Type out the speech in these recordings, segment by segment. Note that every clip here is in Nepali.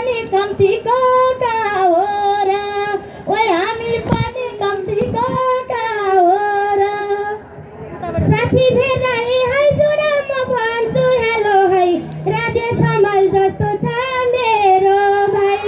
पनि कम्तीको का हो र ओइ हामी पनि कम्तीको का हो र साथी भेट्दा है जोडा म भन्छु हेलो है राधे समाल जस्तो छ मेरो भाइ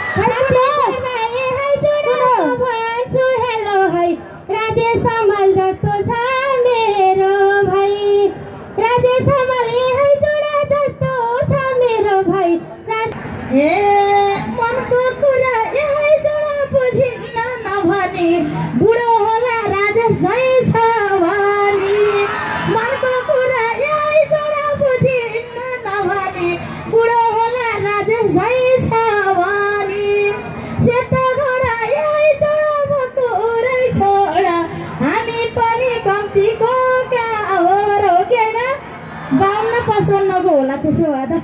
भन्छु हेलो है राधे समाल जस्तो छ मेरो भाइ राधे समाल है जोडा जस्तो छ मेरो भाइ ए मनको कुरा यही जोडा बुझिन्न नभनी बुढो होला राजेश झै छ भनी मनको कुरा यही जोडा बुझिन्न नभनी बुढो होला राजेश झै छ भनी सेतो घोडा यही जोडा भएको रहेछ हामी पनि कम्तीको का हो र हो कि होइन 52-55 को होला त्यसो भए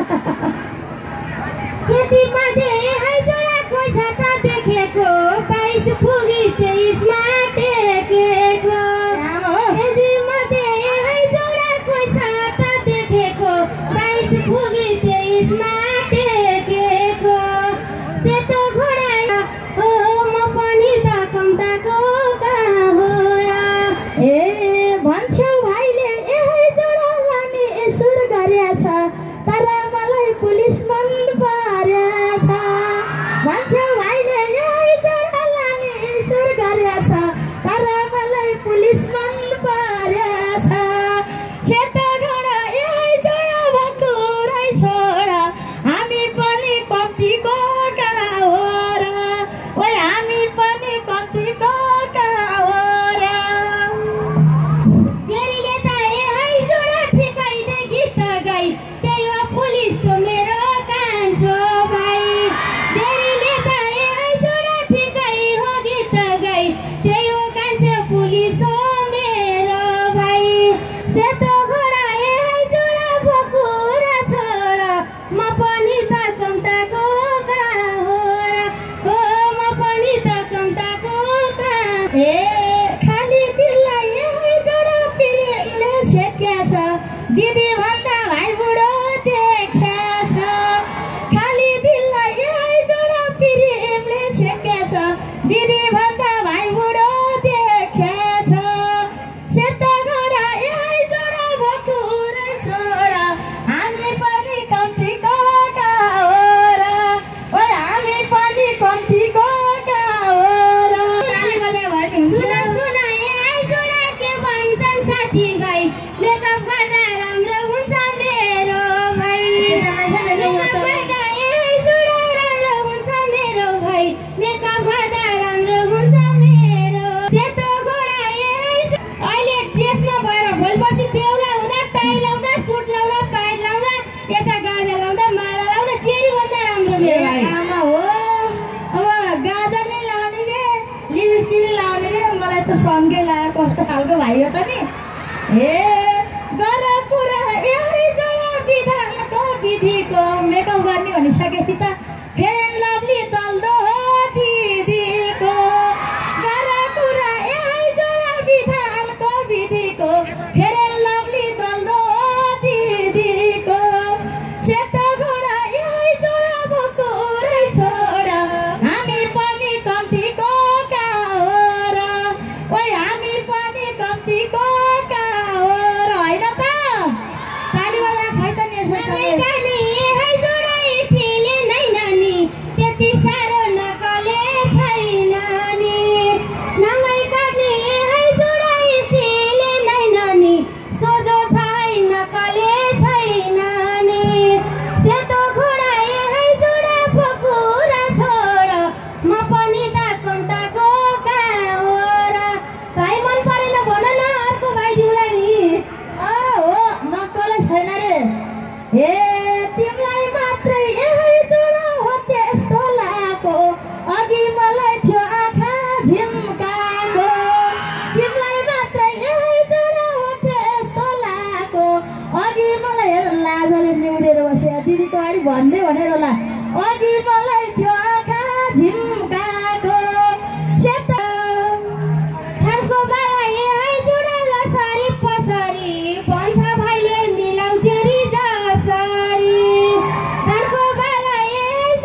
खेतीपाती है जोडाको छ त देखेको 22 पुगी 23 मा टेकेको खेतीपाती है जोडाको छ त देखेको 22 पुगी 23 मा टेकेको सेतो घोडा हो म पनि त कम्ताको का हो ए भन्छौ भाइले यही जोडा लाने सुर गरेछ तर मलाई पुलिस मन परेछ भन्छौ भाइले यही जोडा लाने सुर गरेछ तर मलाई पुलिस मन परेछ सेतो घोडा यही जोडा भएको रहेछ हामी पनि कम्तीको का हो र ओइ हामी पनि कम्तीको का हो र जेरीले त यही जोडा ठिकाइदै गीत गाई त्यही हो पुलिस त मेरो कान्छो भाइ जेरीले त यही जोडा ठिकाइ हो गीत गाई त्यही हो कान्छो पुलिस हो मेरो भाइ सेतो घोडा यही जोडा भएको रहेछ म पनि त कम्ताको का हो र हो म पनि त कम्ताको का ए खाली दिललाई यही जोडा प्रेमले छेकेछ दिदी भन्दा भाइ बुढो देखेछ खाली दिललाई यही जोडा प्रेमले छेकेछ दिदी भन्दा भाइ बुढो देखेछ सेतो घोडा यही जोडा भएको रहेछ हामी पनि कम्तीको का हो र ओइ हामी पनि कम्तीको का हो र सुन सुन यही जोडा के भन्छन् साथी भाइ मेकअप गर्दा राम्रो हुन्छ मेरो भाइ मेकअप गर्दा यही जोडा राम्रो हुन्छ मेरो भाइ मेकअप गर्दा राम्रो हुन्छ मेरो सेतो घोडा यही अहिले ड्रेसमा भएर भोलिपर्सि बेहुला हुँदा टाई लाउँदा सुट लाउँदा प्यान्ट लाउँदा यता गाजा लाउँदा माला लाउँदा चेरी भन्दा राम्रो मेरो भाइ आमा हो अब गाजा नै लाउनेले लिपस्टिक लाउनेले मलाई त सँगै लाग्यो कस्तो खालको भाइ हो त नि ए गर पुरा यही जोडा विधानको विधिको मेकअप गर्ने भनिसकेपछि त फेयर लभली दल्दो हो दिदीको गर पुरा यही जोडा विधानको विधिको फेयर लभली दल्दो हो दिदीको सेतो घोडा यही जोडा भएको रहेछ हामी पनि कम्तीको का हो र ओइ हामी पनि कम्तीको का हो र होइन त ताली बजा खै त नि यही जोडा इठीले नै नानी त्यति साह्रो नकले छैन नि नङै काट्ने यही जोडा इठीले नै नानी सोझो छै नकले छैन नि सेतो घोडा यही जोडा भएको रहेछ म पनि त कम्ताको का हो र भाइ मन परेन भन न अर्को भाइ दिउला नि हो नक्कले छैन रे ए तिमीलाई मात्रै यही जोडा हो त्यस्तो लागेको अघि मलाई थियो आँखा झिम्काको तिमीलाई मात्रै यही जोडा हो त्यस्तो लागेको अघि मलाई हेर लाजले निहुरेर बस्यो दिदीको अगाडि भन्दै भनेर होला अघि मलाई थियो आँखा झिम्काको सेतो थानको बाला यही जोडा लसरी पसरी भन्छ भाइले मिलाउ जेरी जसरी थानको बाला यही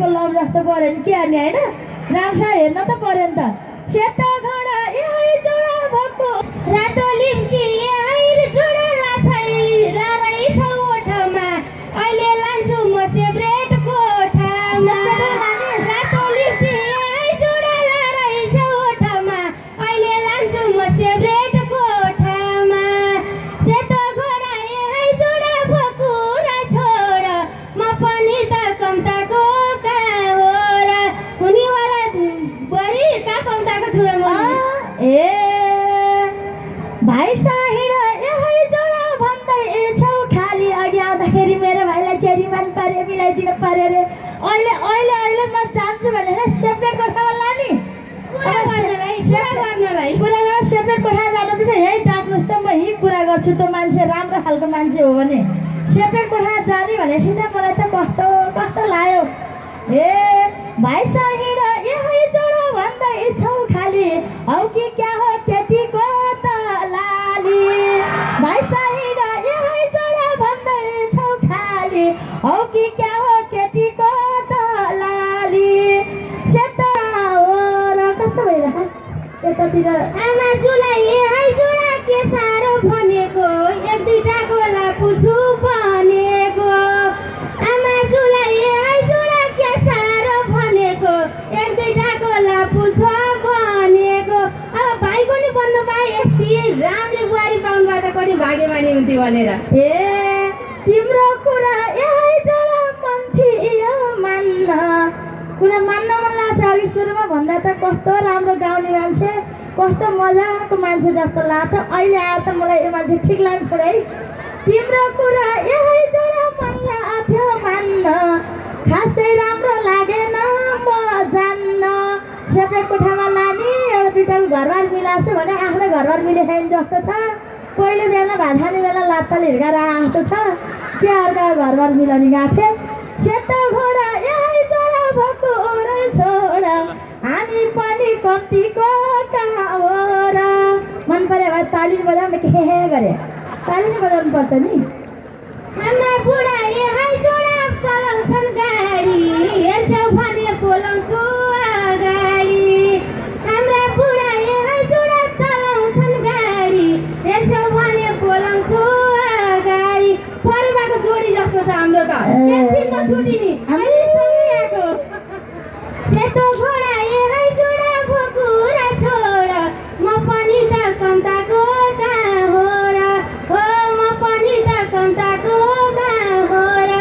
रामको लभ जस्तो पर्यो नि के हान्ने होइन राम्रोसँग हेर्न त पर्यो नि त सेतो घोडा यही जोडा भएको रातो लिप्ची यही जोडा लारै छ ओठमा अहिले लान्छु म सेब्रेट कोठामा रातो लिप्ची यही जोडा लारै छ ओठमा अहिले लान्छु म सेब्रेट कोठामा सेतो घोडा यही जोडा भकुरा छोड म पनि त कम्ताको कहाँ हो र हुनेवाला बढी कहाँ कम्ताको छु म ए भाइ साहिड यही जोडा भन्दै छौ खाली अघि आउँदाखेरि मेरो भाइलाई चेरीमान पारे मिलाइदिनु पर्यो रे अहिले म चाहन्छु भनेर सेपरेट कोठामा लाने पुरा सेपरेट कोठा जानुपर्छ यही डाक्नुहोस् त म यहीँ कुरा गर्छु त मान्छे राम्रो खालको मान्छे हो भने सेपरेट कोठा जाने भनेपछि त मलाई त कस्तो लाग्यो ए भाइ साहिड यही जोडा भन्दै छौ खाली हौ कि क्या हो केटीको त लाली भाइ साहिड यही जोडा भन्दै छौ खाली हौ कि क्या हो केटीको त लाली सेतो र कस्तो भइरहेको यतातिर आमा जुलाई यही जोडा के साह्रो भनेको एक दुईटा गोला पुछु भनेको आमा जुलाई यही जोडा के साह्रो भनेको एक दुईटा गोला पुछ भनेको अब भाइको नि बन्नु पाए यति राम्ररी बुहारी पाउनुबाट कति भाग्यमानी हुन्थ्यो भनेर ए तिम्रो कुरा यही जोडा पन्थी यो मान्न कुरा मान्न मन लाग्छ अघि सुरुमा भन्दा त कस्तो राम्रो गाउने मान्छे कस्तो मजाको मान्छे जस्तो लाग्छ अहिले आएर त मलाई यो मान्छे ठिक लाग्छ है तिम्रो कुरा यही जोडा मन लाग्थ्यो मान्न खासै राम्रो लागेन म जान्न सेपरेट कोठामा लाने एउटा दुइटाको घरबार मिलाएको भने आफ्नो घरबार मिलेखाइन जस्तो छ पहिलो बेला भात खाने बेला लात्ताले हिर्काएर आएको छ त्यो अर्काको घरबार मिलाउने गएको थिएँ सेतो घोडा यही जोडा भएको ओरै छोड हामी पनि कतिको कहाँ हो र मन पऱ्यो भाइ ताली बजाउनु के गरे ताली बजाउनु पर्छ नि हाम्रा बुढा यही जोडा चलाउँछन् गाडी हेर्छौ भने बोलाउँछु अगाडि हाम्रा बुढा यही जोडा चलाउँछन् गाडी हेर्छौ भने बोलाउँछु अगाडि परिवारको जोडी जस्तो छ हाम्रो त एकछिनमा छुटिने अहिले आएको सेतो घोडा यही जोडा भकुरा छोड म पनि त कम्ताको कहाँ हो र हो म पनि त कम्ताको कहाँ हो र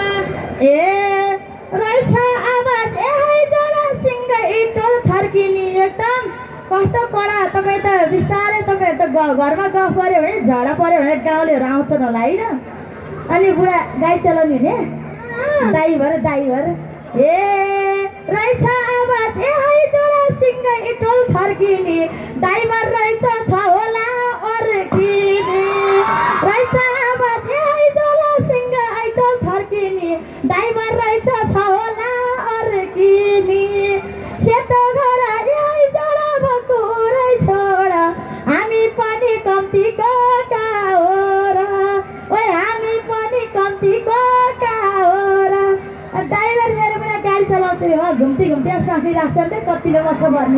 ए रहेछ आवाज यही जोडा सिङ्गै टोल थर्किने एकदम कस्तो कडा तपाईँ त बिस्तारै तपाईँ त घरमा गफ पऱ्यो भने झडा पऱ्यो भने गाउँलेहरू आउँछन् होला होइन अनि बुढा गाडी चलाउने ने ड्राइभर ए रहेछ आवाज यही जोडा सिङ्गै टोल थर्किने ड्राइभर रहेछ छ होला अर्किने रहेछ आवाज यही जोडा सिङ्गै टोल थर्किने ड्राइभर रहेछ छ होला अर्किने सेतो घोडा यही जोडा भएको ओरै छोड हामी पनि कम्तीको कहाँ हो र ओए हामी पनि कम्तीको कहाँ हो र ड्राइभर मेरो पनि गाडी चलाउँछु हो घुम्ती साथी राख्छ नि कतिले मक्क भन्ने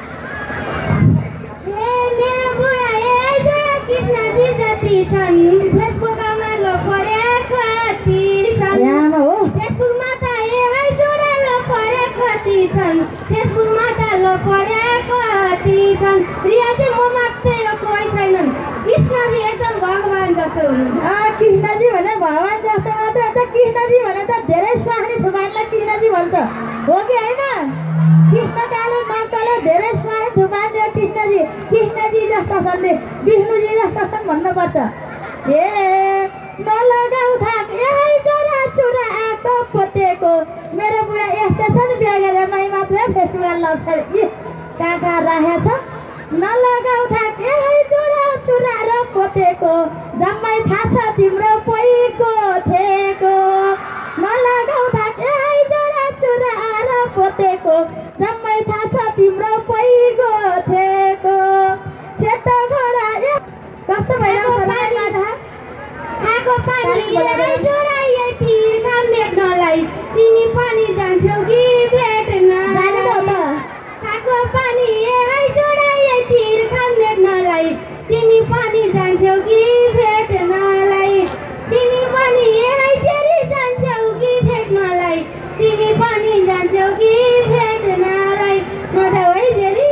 मेरो बुढा यही जोडा कृष्णजी जति छन् फेसबुकमा लोपरे कति छन् हो फेसबुकमा त यही जोडा लोपरे कति छन् फेसबुकमा त लोपरे कति छन् रिया चाहिँ म मात्रै हो कोही छैनन् कृष्णजी एकदम भगवान् जस्तो हुनुहुन्छ कृष्णजी भने भगवान् जस्तो मात्रै हुन्छ कृष्णजी भने त धेरै स्वास्नी थुपानलाई कृष्णजी भन्छ हो कि होइन कृष्ण काले नकाले धेरै स्वास्नी थुपान कृष्णजी जस्तो छन् विष्णुजी जस्तो छन् भन्नुपर्छ ए नलगाउ थाक यही जोडा चुरा आएको पोतेको मेरो बुढा यस्तो छ नि बिहा गरेर मै मात्रै फेस्टिभल लगाउँछ कहाँ राखेको छ नलगाउ थाक यही जोडा चुरा र पोतेको जम्मै थाहा छ तिम्रो पहिको थेको नलगाउ थाक यही जोडा चुरा र पोतेको जम्मै थाहा छ तिम्रो पहिको थेको सेतो घोडा कस्तो भइरहेको छ आएको पानी यही जोडा यति मेट्नलाई भेट्नलाई तिमी पनि जान्छौ कि भेट्नलाई खाएको पानी है जोडा तिर्खा मेट्नलाई तिमी पनि जान्छौ कि भेट्नलाई तिमी पनि है जेरी जान्छौ कि भेट्नलाई तिमी पनि जान्छौ कि भेट्नलाई नजाऊ है जेरी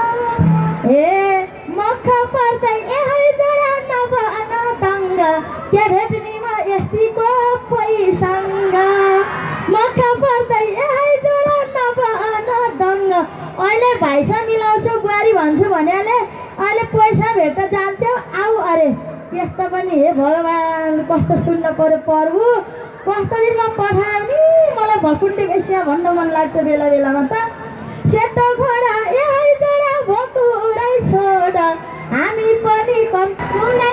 ए मख पर्दै है जोडा नभन दङ्ग के भेट्नेमा यतिको पैसँग मख पर्दै है जोडा नभन दङ्ग अहिले भाइसँग मिलाउँछु बुहारी भन्छु भनेले अहिले पैसा भेट्न जान्छौ आऊ अरे यस्तो पनि हे भगवान् कस्तो सुन्न पर्यो प्रभु कस्तो दिनमा पठायो नि मलाई भकुण्डे बेसिया भन्न मन लाग्छ बेला बेलामा त सेतो घोडा यही जोडा भकुरै छोड हामी पनि घुम्दै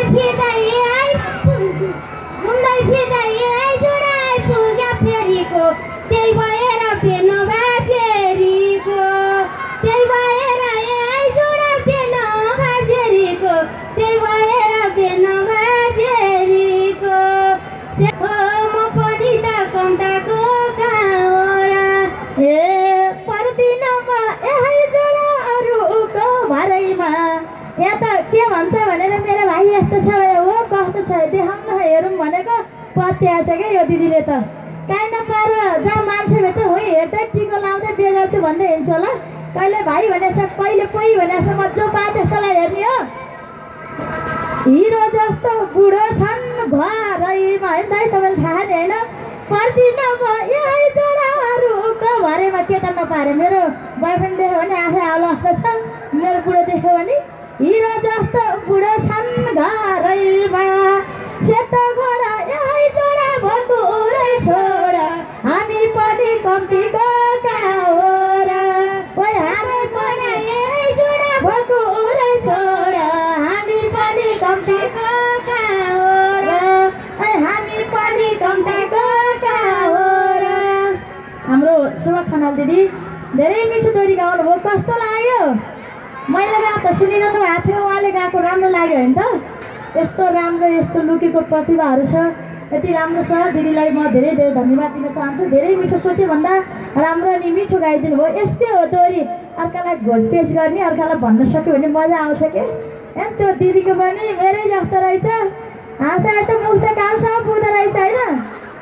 फिर्दै है जोडा आइपुग्यो फेरिको त्यही भएर फेर्न बाजेरीको त्यही भएर है जोडा फेर्न बाजेरीको त्यही भएर फेर्न बाजेरीको म पनि त कम्ताको कहाँ हो र ए पर्दिनमा यही जोडा अरूको भरैमा यहाँ त के भन्छ भनेर मेरो भाइ यस्तो छ हो कस्तो छ देखाउन हेरौँ भनेको पत्या छ क्या यो दिदीले त काहीँ नपाएर जहाँ मान्छे भेट्छ हुँ हेर्दै टिको लाउँदै बिहे गर्छु भन्दै हिँड्छु होला कहिले भाइ भनेछ कहिले कोही भनेछ म जो पाए त्यस्तोलाई हेर्ने हो हिरो जस्तो बुढो छन् घरैमा होइन दाइ तपाईँले थाहा नि होइन पर्दिनमा यही जोडाहरूको भरेमा केटा नपाएर मेरो बोयफ्रेन्ड देख्यो भने आफै आउला जस्तो छ मेरो बुढो देख्यो भने हिरो जस्तो बुढो छन् घरैमा सेतो घोडा यही जोडा भकुरै छोड हामी पनि कम्तीको कहाँ हो र ओइ हामी पनि यही जोडा भकुरै छोड हामी पनि कम्तीको कहाँ हो र ओइ हामी पनि कम्तीको कहाँ हो र हाम्रो सुमा खनाल दिदी धेरै मिठो दोहोरी गाउनुभयो कस्तो लाग्यो मैले गाएको सुनिरहनु भएको थियो उहाँले गाएको राम्रो लाग्यो होइन त यस्तो राम्रो यस्तो लुकेको प्रतिभाहरू छ यति राम्रो छ दिदीलाई म धेरै धेरै धन्यवाद दिन चाहन्छु धेरै मिठो सोचे भन्दा राम्रो अनि मिठो गाइदिनु भयो यस्तै हो दोहोरी अर्कालाई घोजपेच गर्ने अर्कालाई भन्न सक्यो भने मजा आउँछ के त्यो दिदीको पनि मेरै जस्तो रहेछ हाँस्दा हाँस्दा मुख त कालसम्म पुग्दो रहेछ होइन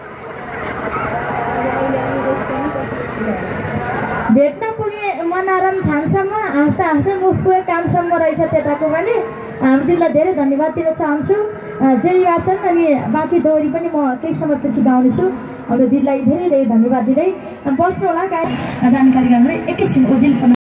भेट्न पुगे मनारायण थानसम्म हाँस्दा हाँस्दै मुख पुगे कालसम्म रहेछ त्यताको पनि हाम्रो दिदीलाई धेरै धन्यवाद दिन चाहन्छु जेही वाचन अनि बाँकी दोहोरी पनि म केही समयपछि गाउनेछु हाम्रो दिदीलाई धेरै धेरै धन्यवाद दिँदै बस्नु होला जानकारी गर्नु एकैछिन ओजिल